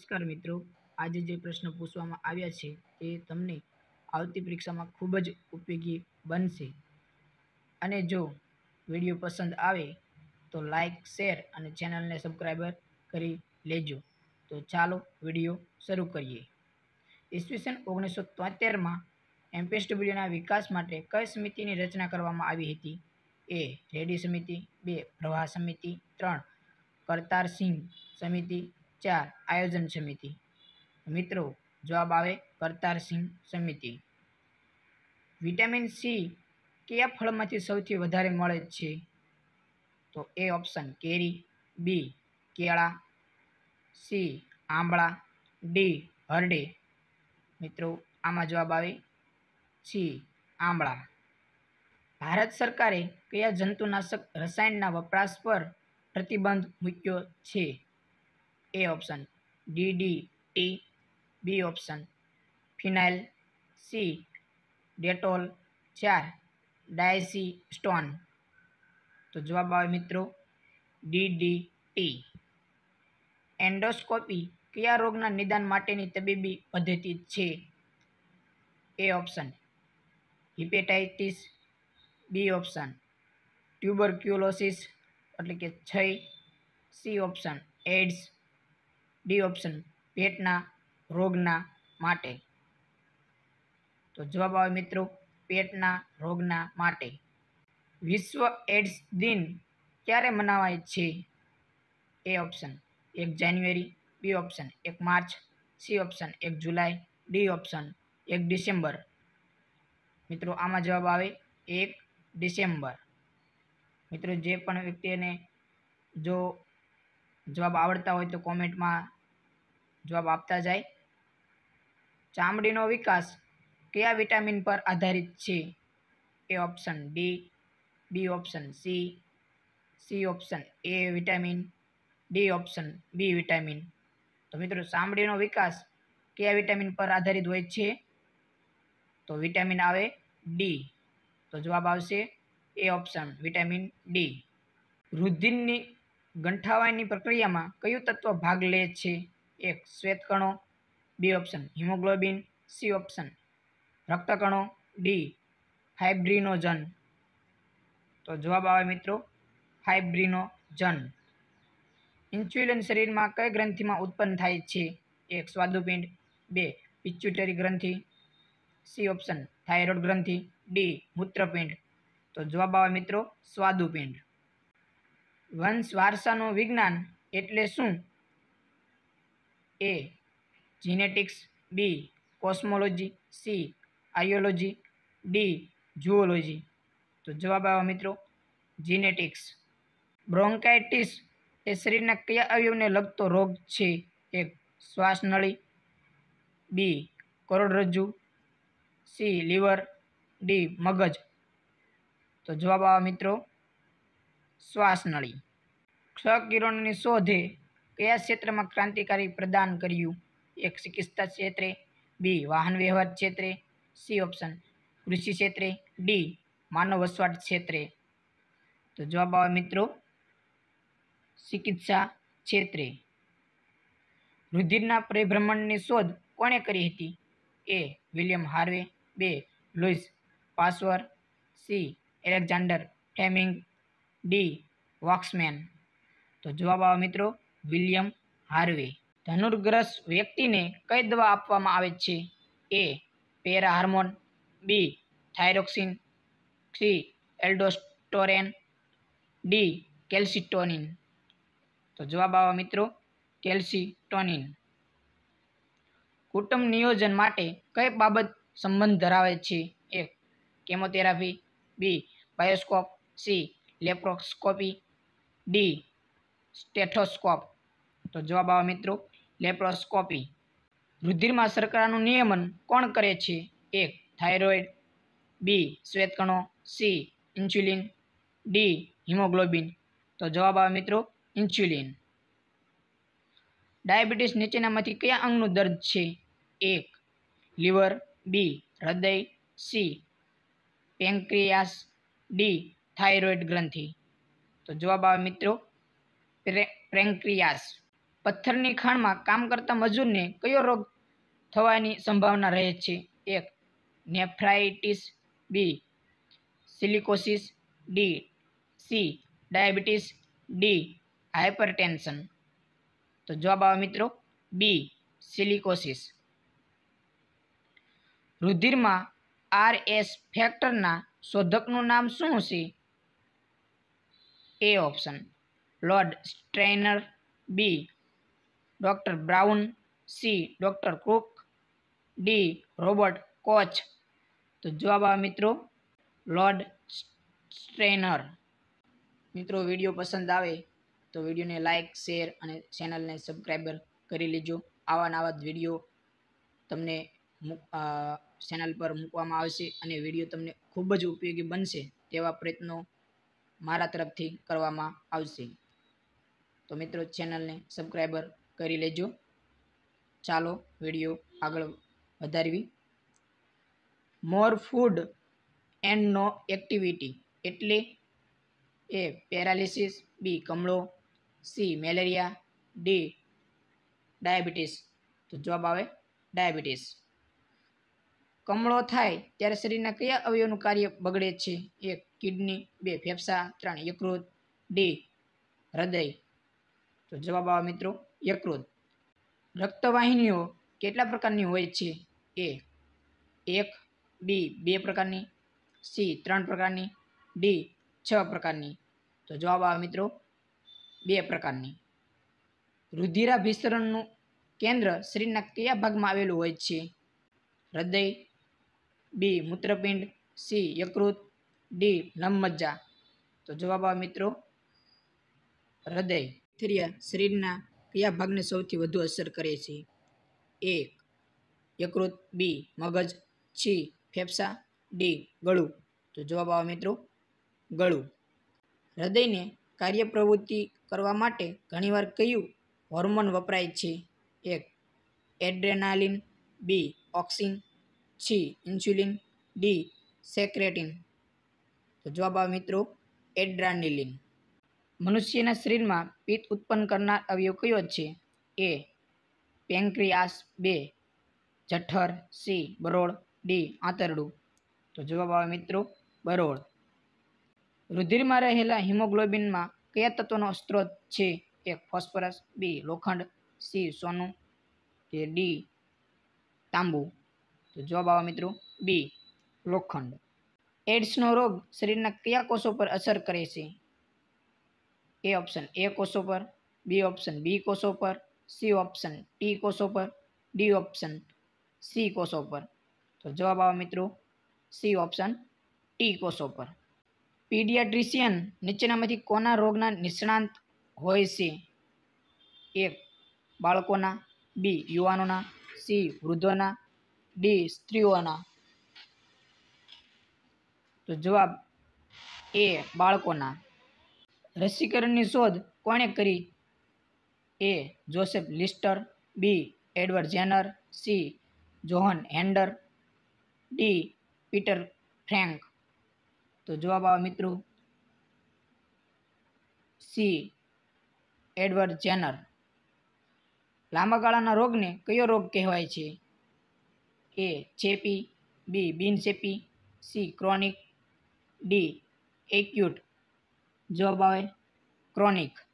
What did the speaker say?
નમસ્કાર મિત્રો, આજે જે પ્રશ્ન પૂછવામાં આવ્યા છે તે તમને આવતી પરીક્ષામાં ખૂબ જ ઉપયોગી બનશે. અને જો વિડીયો પસંદ આવે તો લાઈક, શેર અને ચેનલને સબસ્ક્રાઈબર કરી લેજો. તો ચાલો વિડીયો શરૂ કરીએ. ઈસવીસન 1973માં એમપીએસડબ્લ્યુના વિકાસ માટે કઈ સમિતિની રચના કરવામાં આવી હતી? એ. રેડી સમિતિ, 2. પ્રવાહ સમિતિ, 3. કરતાર સિંહ સમિતિ, 4. આયોજન સમિતિ. મિત્રો, જવાબ આવે કરતાર સિંહ સમિતિ. વિટામિન સી કયા ફળમાંથી સૌથી વધારે મળે છે? તો એ ઓપ્શન કેરી, બી કેળા, સી આંબળા, ડી હરડે. મિત્રો, આમાં જવાબ આવે સી આંબળા. ભારત સરકારે કયા જંતુનાશક રસાયણના વપરાશ પર પ્રતિબંધ મૂક્યો છે? A option DDT, B option phenyl, C Dettol, 4 ડાયસી સ્ટોન. તો જવાબ આવે મિત્રો DDT. એન્ડોસ્કોપી કયા રોગના નિદાન માટેની તબીબી પદ્ધતિ છે? A option hepatitis, B option tuberculosis એટલે કે ક્ષય, C option AIDS, D option પેટના રોગના માટે. તો જવાબ આવે મિત્રો પેટના રોગના માટે. વિશ્વ એડ્સ દિન ક્યારે મનાવાય છે? A option 1 January, B option 1 March, C option 1 July, D option 1 December. મિત્રો, આમાં જવાબ આવે 1 ડિસેમ્બર. મિત્રો, જે પણ વ્યક્તિને જો જવાબ આવડતા હોય તો કોમેન્ટમાં જવાબ આપતા જાય. ચામડીનો વિકાસ કયા વિટામિન પર આધારિત છે? A option D, B option C option A vitamin, D option B vitamin. તો મિત્રો, ચામડીનો વિકાસ કયા વિટામિન પર આધારિત હોય છે? તો વિટામિન આવે ડી. તો જવાબ આવશે એ ઓપ્શન વિટામિન ડી. રુધિરની ગંઠાવાની પ્રક્રિયામાં કયું તત્વ ભાગ લે છે? 1 શ્વેતકણો, B option haemoglobin, C option રક્તકણો, ડી ફાઇબ્રિનોજન. તો જવાબ આવે મિત્રો ફાઇબ્રિનોજન. ઇન્સ્યુલિન શરીરમાં કઈ ગ્રંથિમાં ઉત્પન્ન થાય છે? 1 સ્વાદુપિંડ, 2 પિચ્યુટરી ગ્રંથિ, સી ઓપ્શન થાઇરોઇડ ગ્રંથિ, ડી મૂત્રપિંડ. તો જવાબ આવે મિત્રો સ્વાદુપિંડ. વંશ વારસાનું વિજ્ઞાન એટલે શું? A genetics, B cosmology, C આર્યોલોજી, ડી ઝૂઓલોજી. તો જવાબ આવે મિત્રો જીનેટિક્સ. બ્રોન્કાઇટિસ એ શરીરના કયા અવયવને લગતો રોગ છે? 1 શ્વાસનળી, બી કરોડરજ્જુ, સી લીવર, ડી મગજ. તો જવાબ આવે મિત્રો શ્વાસનળી. ક્ષ કિરણોની શોધે કયા ક્ષેત્રમાં ક્રાંતિકારી પ્રદાન કર્યું? 1 ચિકિત્સા ક્ષેત્રે, બી વાહન વ્યવહાર ક્ષેત્રે, સી ઓપ્શન કૃષિ ક્ષેત્રે, ડી માનવ વસવાટ ક્ષેત્રે. તો જવાબ આવે મિત્રો ચિકિત્સા ક્ષેત્રે. રુધિરના પરિભ્રમણની શોધ કોણે કરી હતી? A William Harvey, 2 Louis Pasteur, C Alexander Fleming, D Waksman. તો જવાબ આવે મિત્રો વિલિયમ હાર્વે. ધનુર્ગ્રસ્ત વ્યક્તિને કઈ દવા આપવામાં આવે છે? A para hormone, B thyroxine, C aldosterone, D calcitonin. તો જવાબ આવે મિત્રો કેલ્સિટોનિન. કુટુંબ નિયોજન માટે કઈ બાબત સંબંધ ધરાવે છે? 1 chemotherapy, B bioscope, C laparoscopy, D stethoscope. તો જવાબ આવે મિત્રો લેપ્રોસ્કોપી. રુધિરમાં શર્કરાનું નિયમન કોણ કરે છે? 1 થાઇરોઇડ, બી શ્વેતકણો, સી ઇન્સ્યુલિન, ડી હિમોગ્લોબિન. તો જવાબ આવે મિત્રો ઇન્સ્યુલિન. ડાયાબિટીસ નીચેનામાંથી કયા અંગનું દર્દ છે? 1 લીવર, બી હૃદય, સી પેન્ક્રિયાસ, ડી થાઇરોઇડ ગ્રંથિ. તો જવાબ આવે મિત્રો પેન્ક્રિયાસ. પથ્થરની ખાણમાં કામ કરતા મજૂરને કયો રોગ થવાની સંભાવના રહે છે? 1. Nephritis, B. Silicosis, C. Diabetes, D. Hypertension. તો જવાબ આવે મિત્રો બી. સિલિકોસિસ. રુધિરમાં RS ફેક્ટરના શોધકનું નામ શું છે? A option Lord Strainer, B. Doctor Brown, C. Doctor Cook, D. Robert Koch. તો જવાબ આવે મિત્રો લોર્ડ સ્ટ્રેનર. મિત્રો વિડીયો પસંદ આવે તો વિડીયોને લાઇક, શેર અને ચેનલને સબસ્ક્રાઈબર કરી લેજો. આવા નવા વિડીયો તમને ચેનલ પર મૂકવામાં આવશે અને વિડીયો તમને ખૂબ જ ઉપયોગી બનશે તેવા પ્રયત્નો મારા તરફથી કરવામાં આવશે. તો મિત્રો ચેનલને સબસ્ક્રાઈબર કરી લેજો. ચાલો વિડીયો આગળ વધારવી. More food and no activity એટલે એ પેરાલિસિસ, બી. કમળો, સી. Malaria, D. ડાયાબિટીસ. તો જવાબ આવે ડાયાબિટીસ. કમળો થાય ત્યારે શરીરના કયા અવયવનું કાર્ય બગડે છે? 1. કિડની, 2. ફેફસા, 3. યકૃત, ડી. હૃદય. તો જવાબ આવે મિત્રો યકૃત. રક્તવાહિનીઓ કેટલા પ્રકારની હોય છે? એ 1, બી. 2 પ્રકારની, સી. 3 પ્રકારની, ડી. 6 પ્રકારની. તો જવાબ આવે મિત્રો 2 પ્રકારની. રુધિરાભિસરણનું કેન્દ્ર શરીરના કયા ભાગમાં આવેલું હોય છે? હૃદય, બી. મૂત્રપિંડ, સી. યકૃત, ડી. લંબમજ્જા. તો જવાબ આવે મિત્રો હૃદય. બેક્ટેરિયા શરીરના કયા ભાગને સૌથી વધુ અસર કરે છે? એ યકૃત, બી. મગજ, સી. ફેફસા, ડી. ગળું. તો જવાબ આવે મિત્રો ગળું. હૃદયને કાર્યપ્રવૃત્તિ કરવા માટે ઘણીવાર કયું હોર્મોન વપરાય છે? 1. Adrenaline, B. Auxin, C. Insulin, D. Secretin. તો જવાબ આવે મિત્રો એડ્રેનાલિન. મનુષ્યના શરીરમાં પિત્ત ઉત્પન્ન કરનાર અવયવ કયો છે? A pancreas, 2. જઠર, સી. બરોળ, ડી. આંતરડું. તો જવાબ આવે મિત્રો બરોળ. રુધિરમાં રહેલા હિમોગ્લોબિનમાં કયા તત્વનો સ્ત્રોત છે? 1. Phosphorus, B. લોખંડ, સી. સોનું, ડી. તાંબુ. તો જવાબ આવે મિત્રો બી. લોખંડ. એડ્સનો રોગ શરીરના કયા કોષો પર અસર કરે છે? એ ઓપ્શન એ કોષો પર, બી ઓપ્શન બી કોષો પર, સી ઓપ્શન ટી કોષો પર, ડી ઓપ્શન સી કોષો પર. તો જવાબ આવે મિત્રો સી ઓપ્શન ટી કોષો પર. પીડિયાટ્રિશિયન નીચેનામાંથી કોના રોગના નિષ્ણાંત હોય છે? 1. બાળકોના, બી. યુવાનોના, સી. વૃદ્ધોના, ડી. સ્ત્રીઓના. તો જવાબ એ બાળકોના. રસીકરણની શોધ કોણે કરી? A Joseph Lister, B. Edward Jenner, C. John Hender, D. Peter Frank. તો જવાબ આવે મિત્રો સી. Edward Zener. લાંબા ગાળાના રોગને કયો રોગ કહેવાય છે? એ ચેપી, બી. બિનચેપી, સી. Chronic, D. એક્યુટ. જવાબ આવે ક્રોનિક.